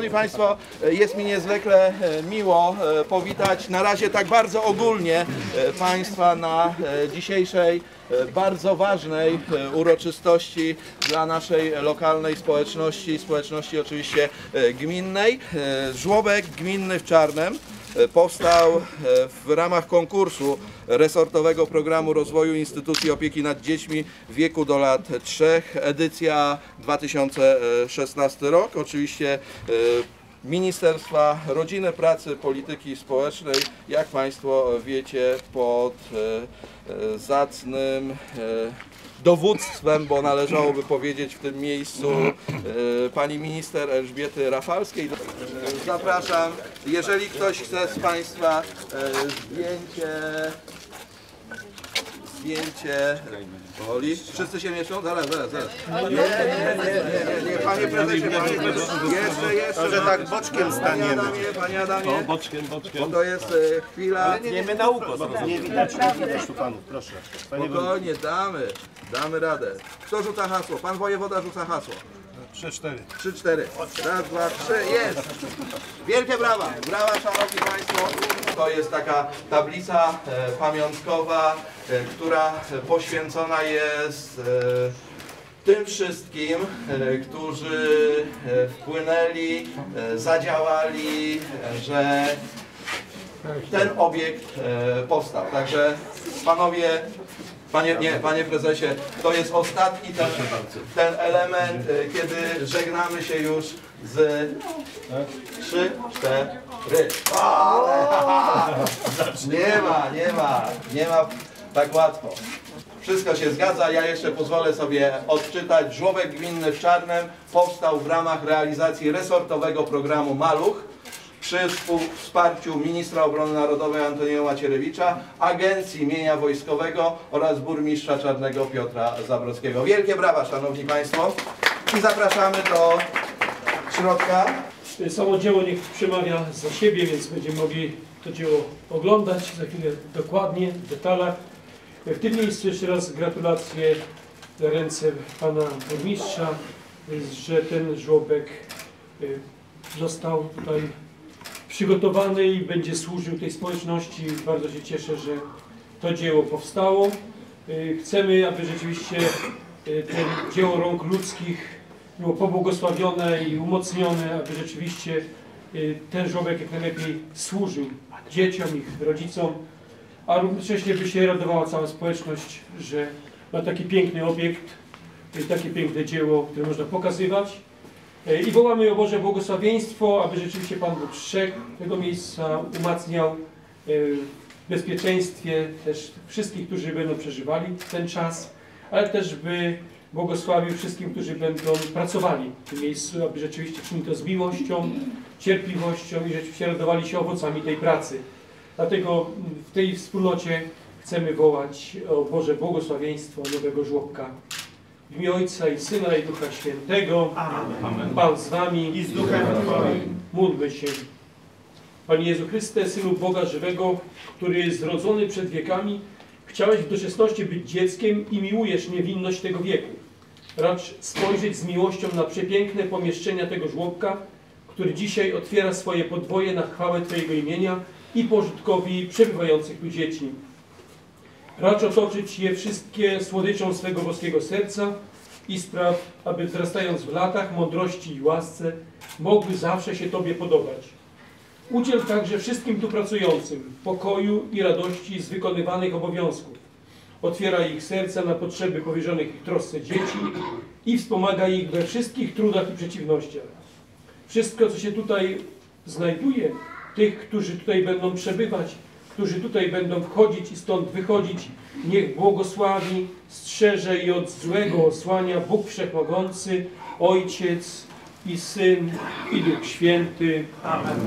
Szanowni Państwo, jest mi niezwykle miło powitać na razie tak bardzo ogólnie Państwa na dzisiejszej bardzo ważnej uroczystości dla naszej lokalnej społeczności oczywiście gminnej. Żłobek gminny w Czarnem powstał w ramach konkursu resortowego programu rozwoju instytucji opieki nad dziećmi w wieku do lat 3, edycja 2016 rok. Oczywiście Ministerstwa Rodziny, Pracy, Polityki Społecznej, jak Państwo wiecie, pod zacnym dowództwem, bo należałoby powiedzieć w tym miejscu, pani minister Elżbiety Rafalskiej. Zapraszam, jeżeli ktoś chce z Państwa zdjęcie. Oli? Wszyscy się mieszczą? Zaraz. Nie, panie prezesie, jeszcze. Że tak boczkiem staniemy. Panie Adamie, No, boczkiem. bo to jest chwila. Wiemy na ucho. Nie widać tu panów, proszę. Spokojnie, damy radę. Kto rzuca hasło? Pan wojewoda rzuca hasło. 3-4. 3-4. Raz, dwa, trzy, jest! Wielkie brawa! Brawa, szanowni Państwo! To jest taka tablica pamiątkowa, która poświęcona jest tym wszystkim, którzy wpłynęli, zadziałali, że ten obiekt powstał. Także panowie, panie prezesie, to jest ostatni ten element, kiedy żegnamy się już z 3, 4. Nie ma tak łatwo. Wszystko się zgadza. Ja jeszcze pozwolę sobie odczytać. Żłobek gminny w Czarnem powstał w ramach realizacji resortowego programu Maluch przy wsparciu ministra obrony narodowej Antoniego Macierewicza, Agencji Mienia Wojskowego oraz burmistrza Czarnego Piotra Zabrockiego. Wielkie brawa, szanowni Państwo, i zapraszamy do środka. Samo dzieło niech przemawia za siebie, więc będziemy mogli to dzieło oglądać za chwilę dokładnie, w detalach. W tym miejscu jeszcze raz gratulacje na ręce pana burmistrza, że ten żłobek został tutaj przygotowany i będzie służył tej społeczności. Bardzo się cieszę, że to dzieło powstało. Chcemy, aby rzeczywiście to dzieło rąk ludzkich było pobłogosławione i umocnione, aby rzeczywiście ten żłobek jak najlepiej służył dzieciom, ich rodzicom, a równocześnie by się radowała cała społeczność, że ma taki piękny obiekt, takie piękne dzieło, które można pokazywać. I wołamy o Boże błogosławieństwo, aby rzeczywiście Pan Bóg strzegł tego miejsca, umacniał w bezpieczeństwie też wszystkich, którzy będą przeżywali ten czas, ale też by błogosławił wszystkim, którzy będą pracowali w tym miejscu, aby rzeczywiście czynili to z miłością, cierpliwością i rzeczywiście radowali się owocami tej pracy. Dlatego w tej wspólnocie chcemy wołać o Boże błogosławieństwo nowego żłobka. W imię Ojca i Syna i Ducha Świętego. Amen. Pan z Wami I z Duchem Twoim. Módlmy się. Panie Jezu Chryste, Synu Boga żywego, który zrodzony przed wiekami, chciałeś w doczesności być dzieckiem i miłujesz niewinność tego wieku. Racz spojrzeć z miłością na przepiękne pomieszczenia tego żłobka, który dzisiaj otwiera swoje podwoje na chwałę Twojego imienia i pożytkowi przebywających tu dzieci. Racz otoczyć je wszystkie słodyczą swego boskiego serca i spraw, aby wzrastając w latach, mądrości i łasce, mogły zawsze się Tobie podobać. Udziel także wszystkim tu pracującym pokoju i radości z wykonywanych obowiązków. Otwieraj ich serca na potrzeby powierzonych ich trosce dzieci i wspomagaj ich we wszystkich trudach i przeciwnościach. Wszystko, co się tutaj znajduje, tych, którzy tutaj będą przebywać, którzy tutaj będą wchodzić i stąd wychodzić, niech błogosławi, strzeże i od złego osłania Bóg Wszechmogący, Ojciec i Syn i Duch Święty. Amen.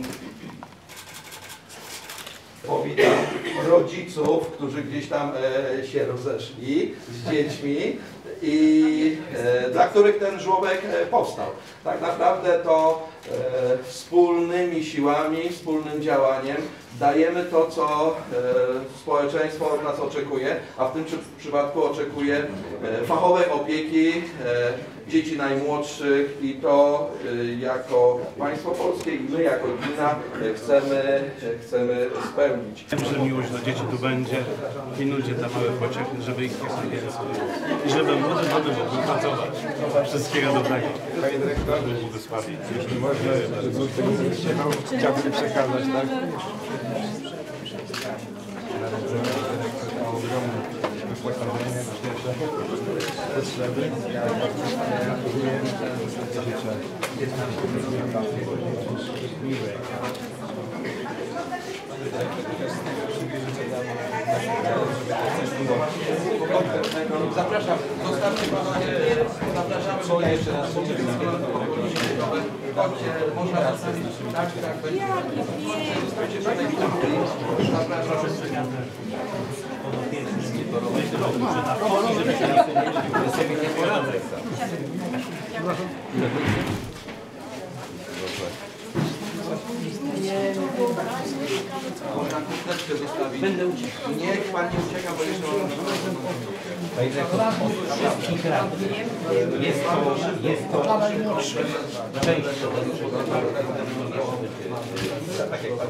Powitam rodziców, którzy gdzieś tam się rozeszli z dziećmi i dla których ten żłobek powstał. Tak naprawdę to wspólnymi siłami, wspólnym działaniem dajemy to, co społeczeństwo od nas oczekuje, a w tym przypadku oczekuje fachowej opieki, dzieci najmłodszych i to jako państwo polskie i my jako gmina chcemy spełnić. Wiem, że miłość do dzieci tu będzie, pilnujcie te małe pociechy, żeby ich jak najwięcej i żeby młode mamy mogły pracować. Wszystkiego dobrego. Panie dyrektorze, Błogosławie. Jeśli można, chciałbym przekazać, tak? Wyposażenie, potrzeby. Ja miłe. Zapraszam, zostawcie panowie, zapraszamy, bo jeszcze raz chodźcie, można zostawić, tak, będzie. Zostawcie tutaj zapraszam. Można chusteczkę zostawić. Będę uciekał. Niech pan nie ucieka, bo jeszcze Wszystkich radnych jest to część tak jak pan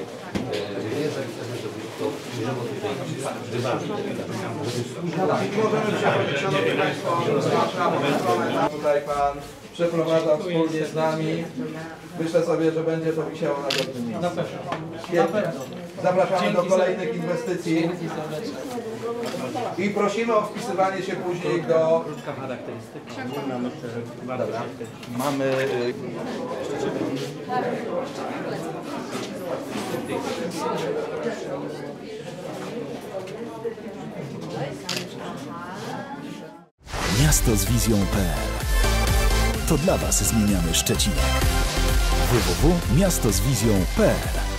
tutaj pan przeprowadza wspólnie z nami. Myślę sobie, że będzie to wisiało na dobrym miejscu. Świetnie. Zapraszamy do kolejnych inwestycji i prosimy o wpisywanie się później do... Mamy... Miasto z wizją.pl. To dla Was zmieniamy Szczecinek. www.miastozwizją.pl